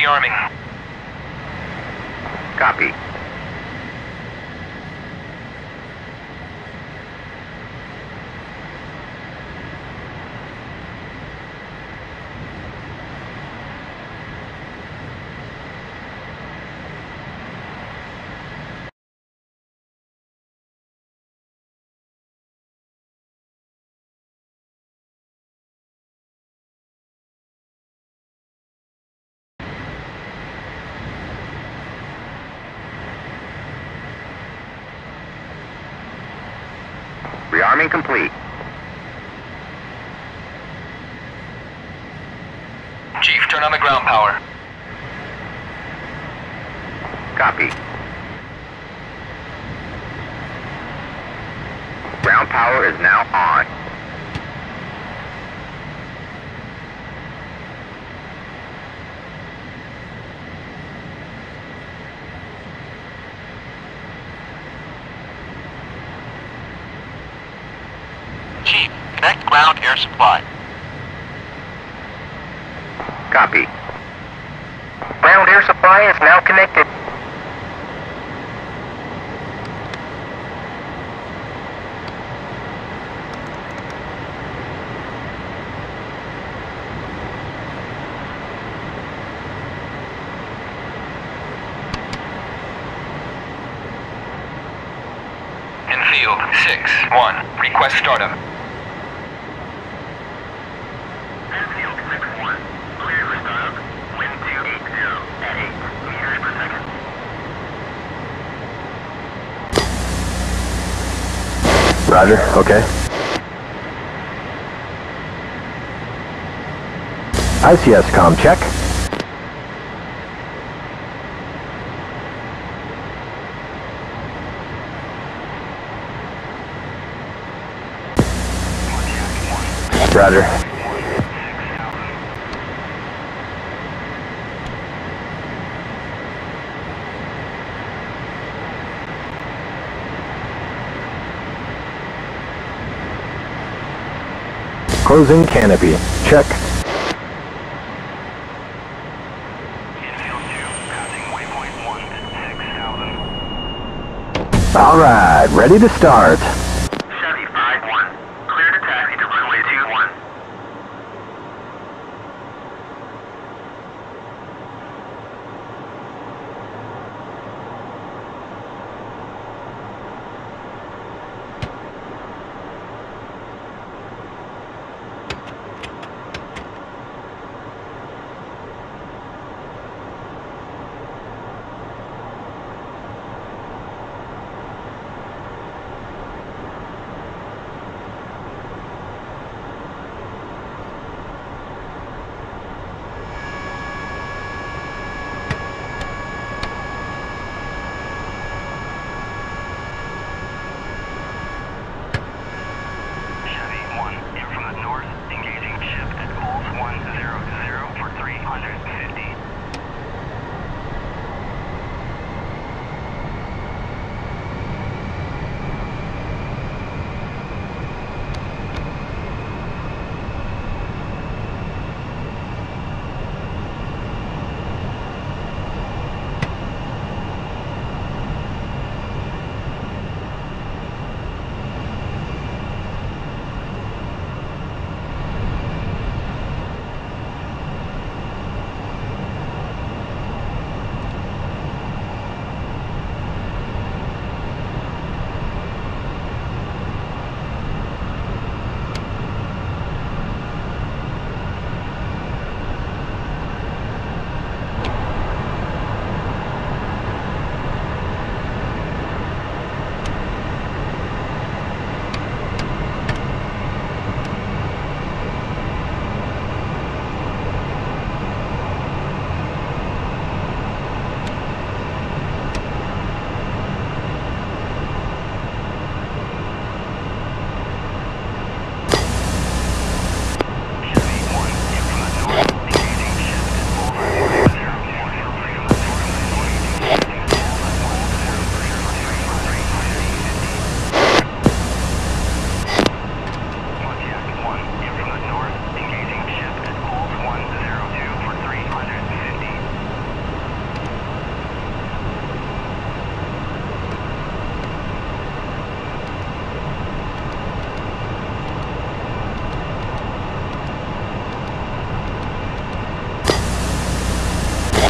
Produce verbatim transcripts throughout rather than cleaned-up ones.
rearming. Copy. Rearming complete. Chief, turn on the ground power. Copy. Ground power is now on. Chief, connect ground air supply. Copy. Ground air supply is now connected. In field, six, one, request startup. Field six one, clear for startup. Wind two eight zero at eight meters per second. Roger, okay. I C S comm check. Roger. Closing canopy. Check. All right, ready to start. Chevy five one, clear to taxi to runway two one.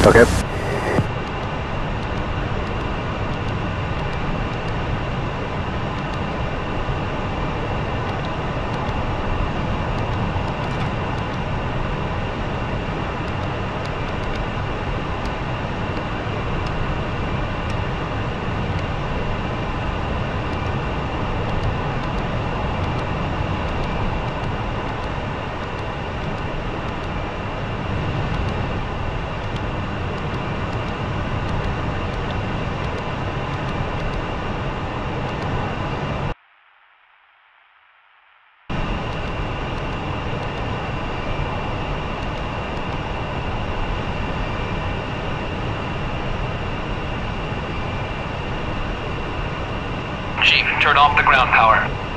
Okay. Chief, turn off the ground power.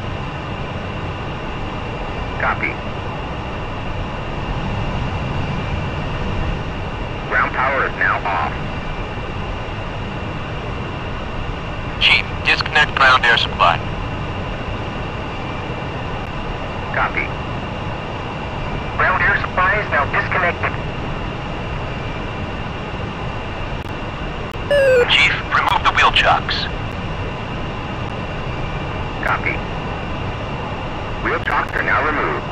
Copy. Ground power is now off. Chief, disconnect ground air supply. Copy. Ground air supply is now disconnected. Chief, remove the wheel chocks. Copy. Wheel chocks are now removed.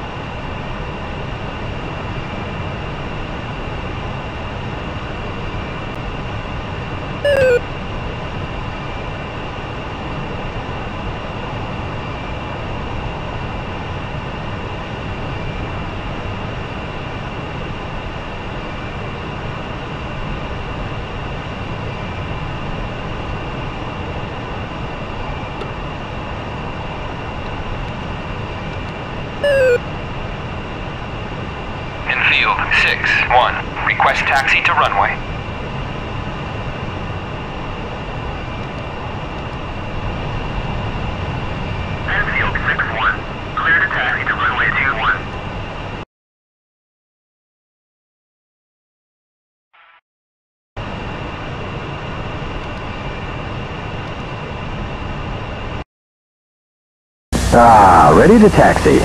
Infield six one, request taxi to runway. Infield six one, clear to taxi to runway two one. Ah, ready to taxi.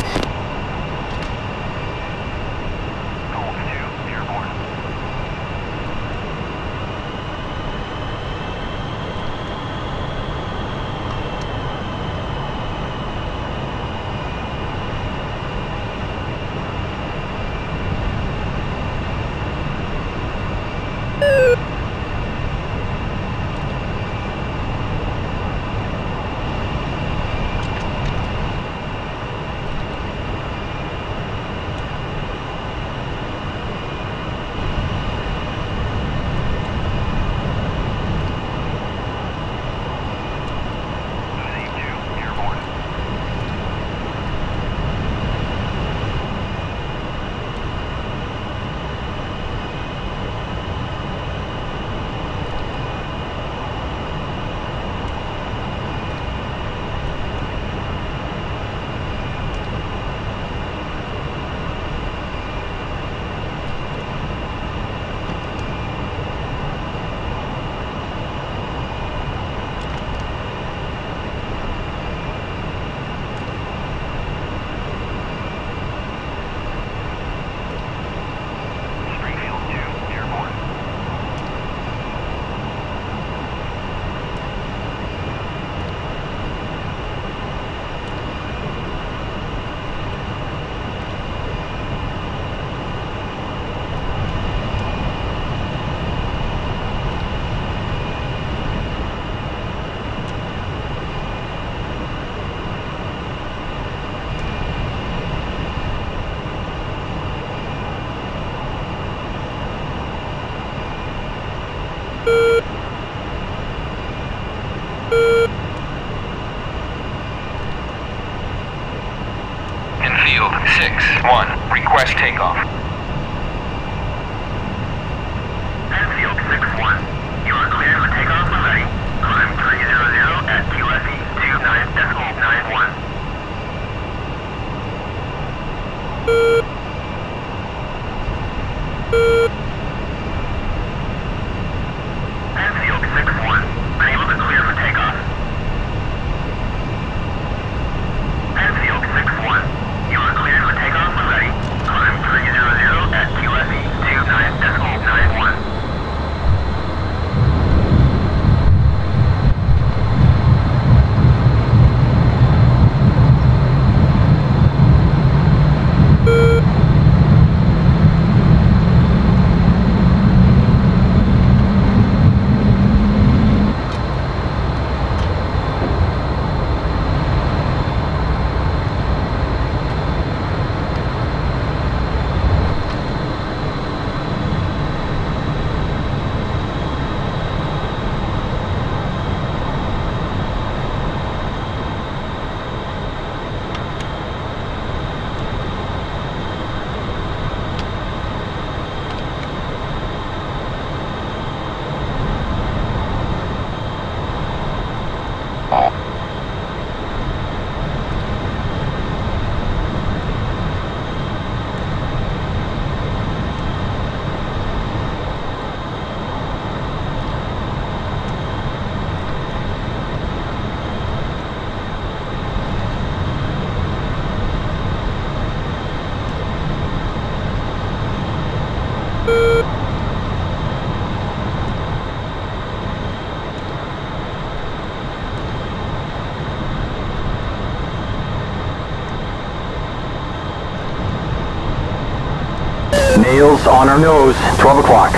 Infield six one, request takeoff. Infield six one, you are cleared for takeoff when ready. Climb three hundred at Q F E two nine decimal nine one. Infield six one, unable to clear for takeoff. Infield six one, you are cleared for takeoff when ready. Climb three hundred on our nose, twelve o'clock.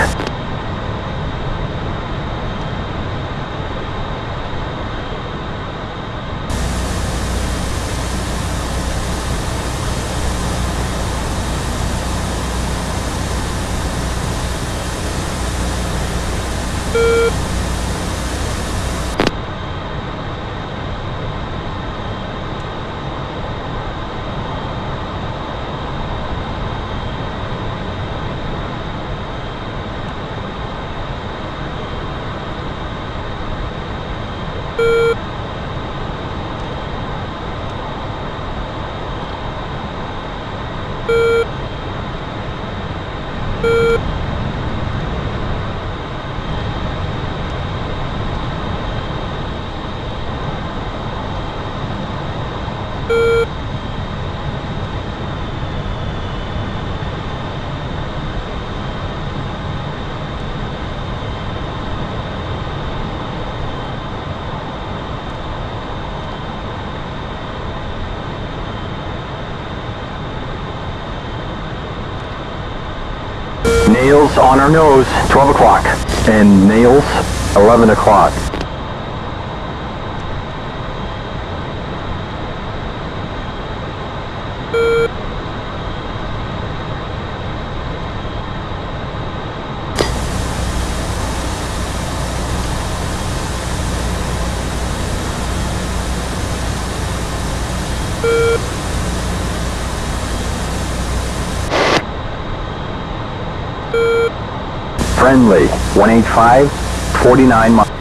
Nails on our nose, twelve o'clock. And nails, eleven o'clock. Friendly, one eighty-five, forty-nine miles.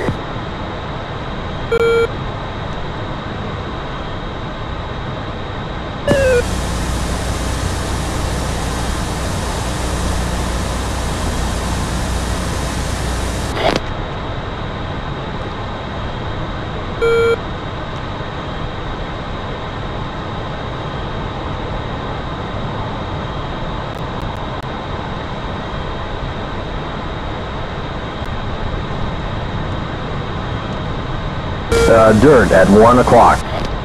Uh, dirt at one o'clock.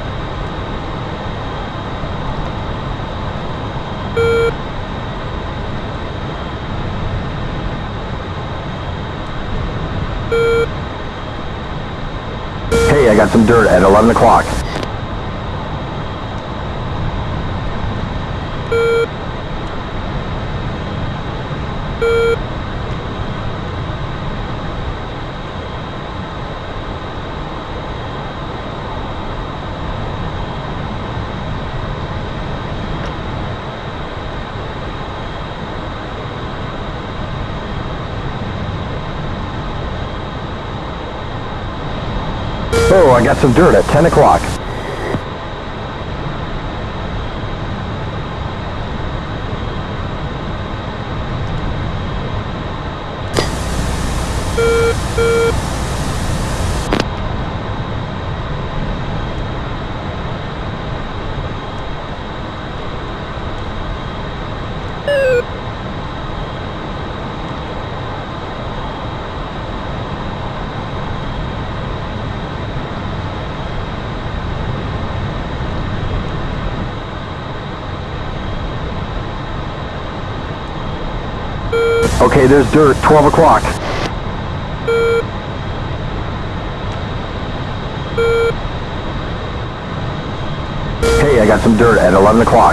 Hey, I got some dirt at eleven o'clock. Oh, I got some dirt at ten o'clock. Okay, there's dirt, twelve o'clock. Hey, I got some dirt at eleven o'clock.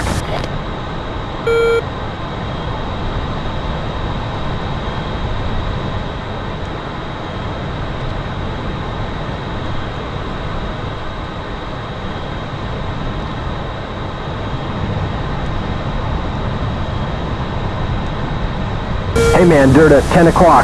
Hey man, dirt at ten o'clock.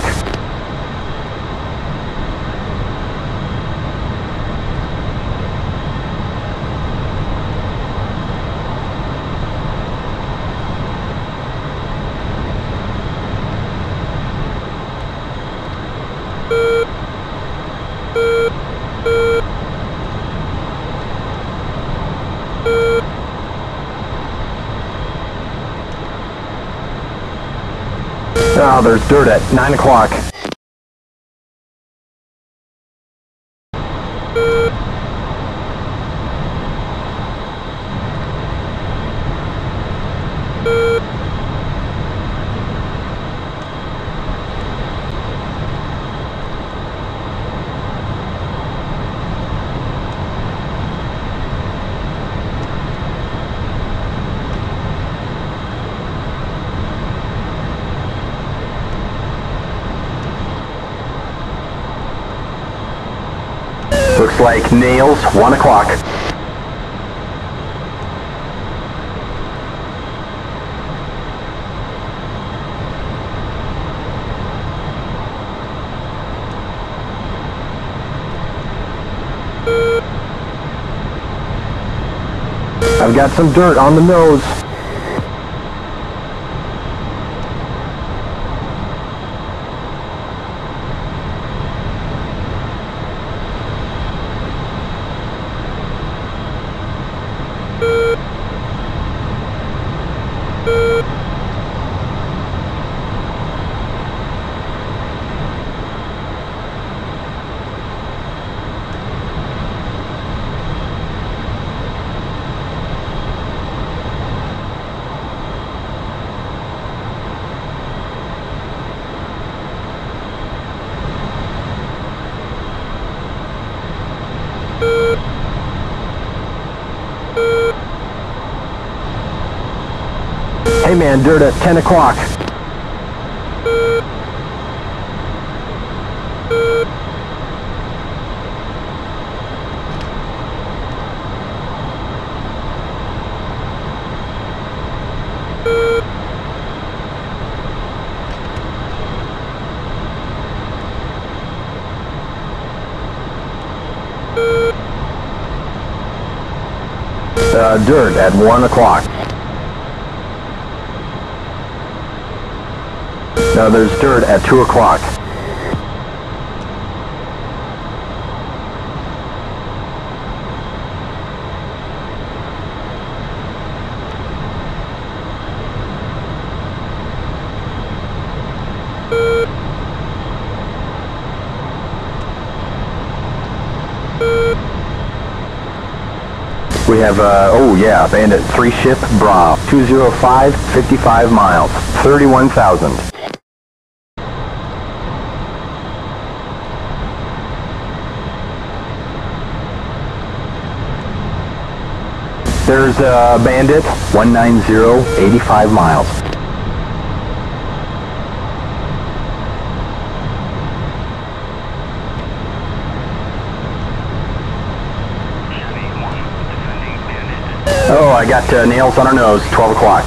Oh, there's dirt at nine o'clock. Looks like nails, one o'clock. I've got some dirt on the nose. Hey man, dirt at ten o'clock. Uh, dirt at one o'clock. Now there's dirt at two o'clock. We have, uh, oh yeah, Bandit three ship Bra, two oh five, fifty-five miles, thirty-one thousand. There's uh, Bandit, one nine zero, eighty-five miles. Oh, I got uh, nails on our nose, twelve o'clock.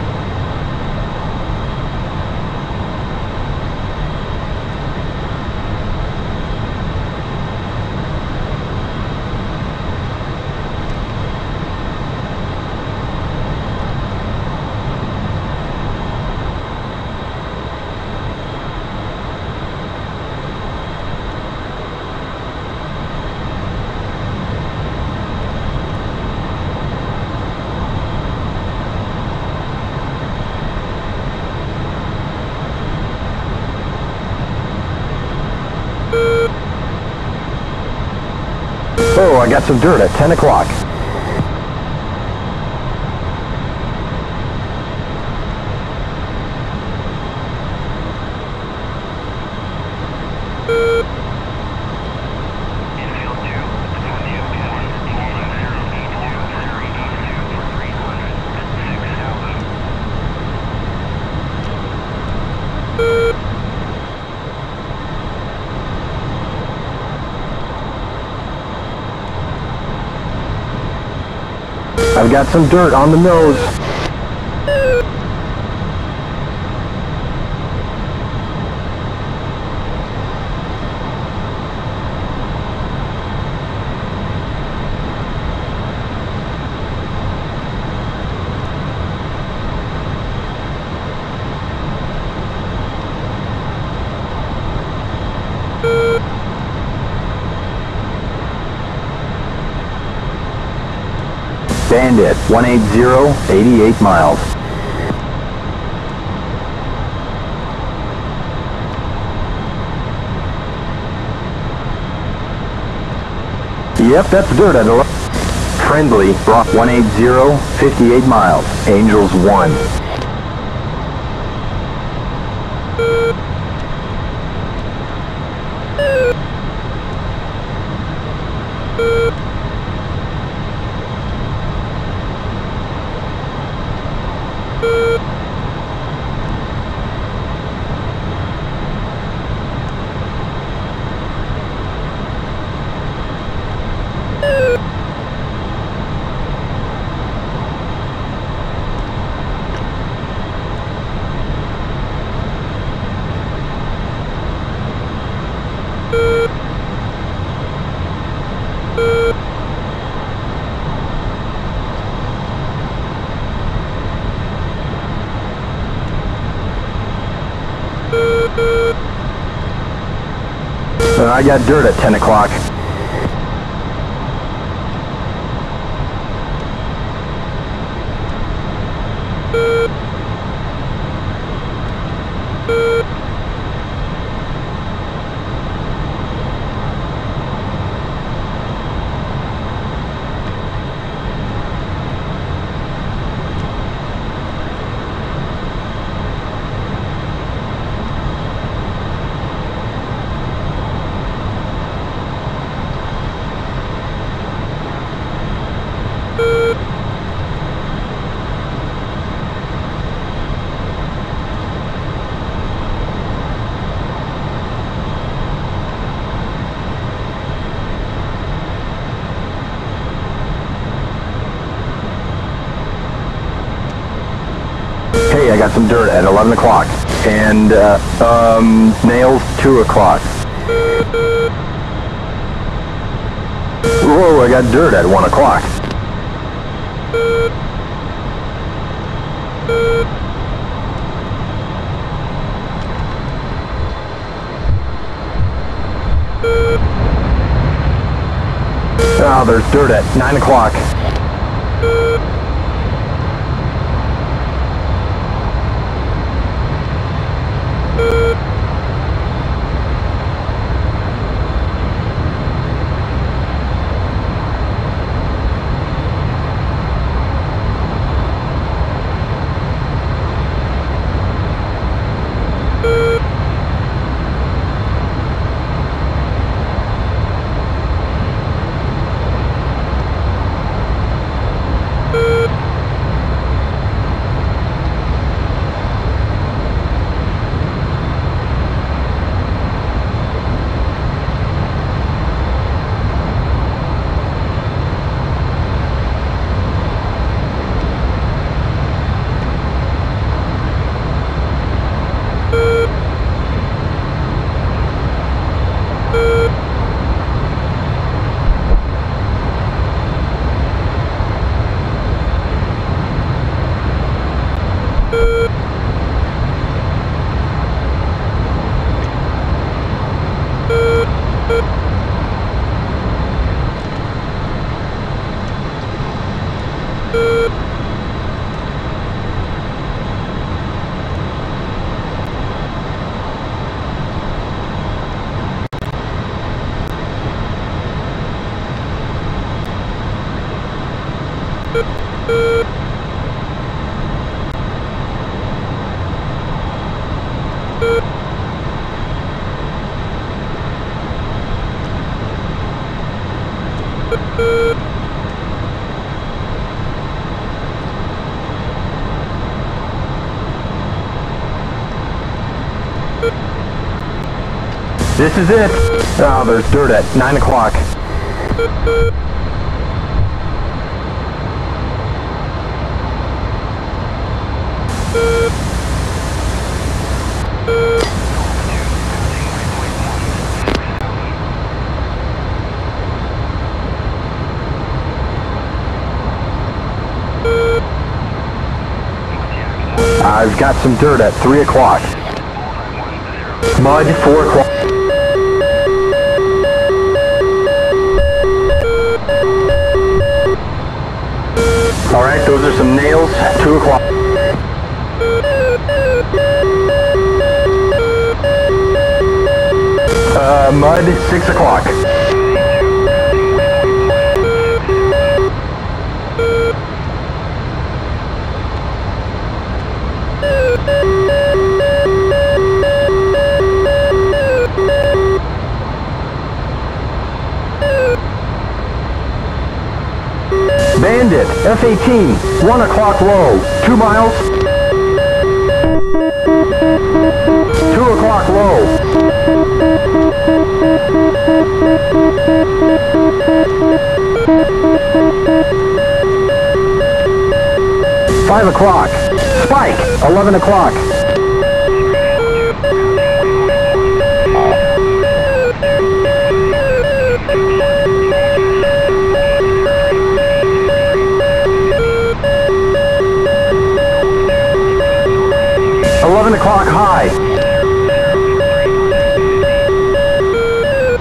Oh, I got some dirt at ten o'clock. I've got some dirt on the nose. Bandit, one eight zero, eighty-eight miles. Yep, that's dirt at eleven. Friendly, brought one eight zero, fifty-eight miles. Angels one. Uh, I got dirt at ten o'clock. Hey, I got some dirt at eleven o'clock. And, uh, um, nails, two o'clock. Whoa, I got dirt at one o'clock. Oh, there's dirt at nine o'clock. This is it. Oh, there's dirt at nine o'clock. I've got some dirt at three o'clock. Mud, four o'clock. Alright, those are some nails, two o'clock. Uh, mud, six o'clock. Bandit, F eighteen, one o'clock low, two miles. Two o'clock low. Five o'clock. Spike, eleven o'clock. eleven o'clock high.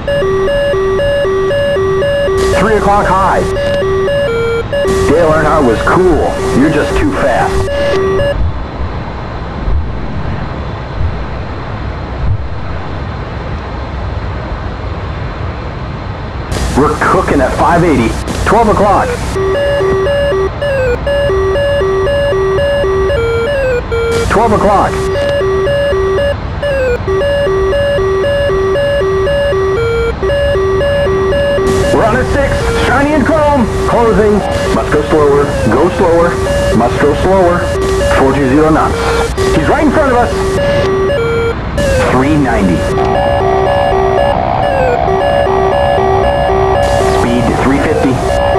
car was cool. You're just too fast. We're cooking at five eighty. twelve o'clock. twelve o'clock. We're on a six. Shiny and chrome. Closing. Must go slower. Go slower. Must go slower. four two zero knots. He's right in front of us. three ninety. three fifty.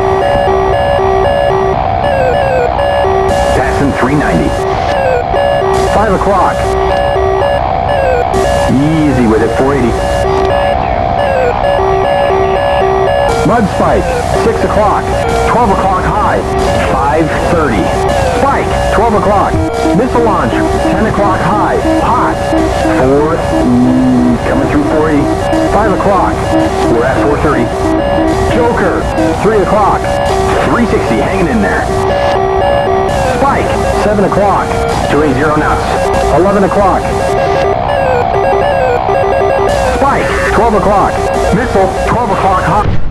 Passing three ninety. five o'clock. Easy with it, four eighty. Mud spike, six o'clock. twelve o'clock high, five thirty. Spike, twelve o'clock. Missile launch, ten o'clock high, hot. four, mm, coming through four eighty. five o'clock, we're at four thirty. Joker, three o'clock, three sixty, hanging in there. Spike, seven o'clock, two eighty knots, eleven o'clock. Spike, twelve o'clock, missile, twelve o'clock hot.